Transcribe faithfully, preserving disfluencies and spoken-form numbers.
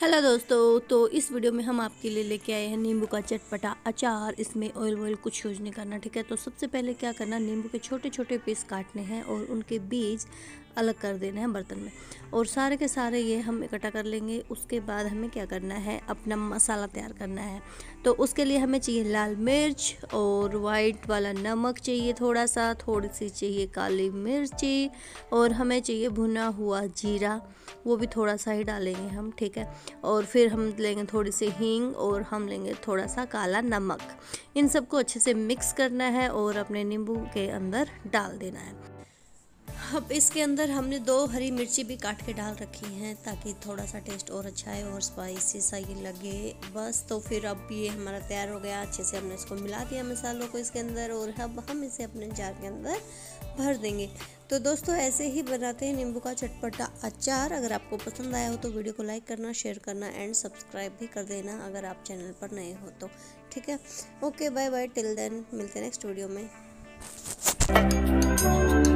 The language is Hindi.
हेलो दोस्तों, तो इस वीडियो में हम आपके लिए लेके आए हैं नींबू का चटपटा अचार। इसमें ऑयल वॉयल कुछ यूज नहीं करना, ठीक है। तो सबसे पहले क्या करना, नींबू के छोटे छोटे पीस काटने हैं और उनके बीज अलग कर देने हैं बर्तन में, और सारे के सारे ये हम इकट्ठा कर लेंगे। उसके बाद हमें क्या करना है, अपना मसाला तैयार करना है। तो उसके लिए हमें चाहिए लाल मिर्च और वाइट वाला नमक चाहिए, थोड़ा सा, थोड़ी सी चाहिए काली मिर्ची, और हमें चाहिए भुना हुआ जीरा, वो भी थोड़ा सा ही डालेंगे हम, ठीक है। और फिर हम लेंगे थोड़ी सी हींग और हम लेंगे थोड़ा सा काला नमक। इन सबको अच्छे से मिक्स करना है और अपने नींबू के अंदर डाल देना है। अब इसके अंदर हमने दो हरी मिर्ची भी काट के डाल रखी हैं ताकि थोड़ा सा टेस्ट और अच्छा है और स्पाइसी सा ये लगे, बस। तो फिर अब ये हमारा तैयार हो गया। अच्छे से हमने इसको मिला दिया मसालों को इसके अंदर, और अब हम इसे अपने जार के अंदर भर देंगे। तो दोस्तों, ऐसे ही बनाते हैं नींबू का चटपटा अचार। अगर आपको पसंद आया हो तो वीडियो को लाइक करना, शेयर करना एंड सब्सक्राइब भी कर देना अगर आप चैनल पर नए हो तो, ठीक है। Okay, bye bye, till then, मिलते हैं नेक्स्ट वीडियो में।